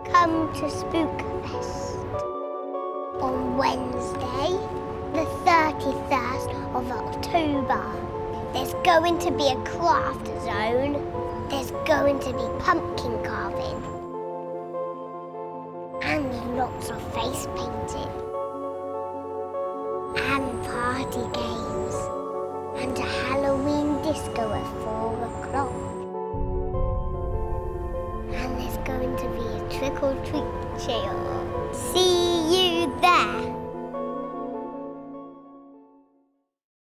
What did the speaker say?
Come to Spookfest on Wednesday, the 31st of October. There's going to be a craft zone. There's going to be pumpkin carving. And lots of face painting. And party games. And a Halloween disco at 4 o'clock. And there's going to be a trick-or-treat trail. See you there!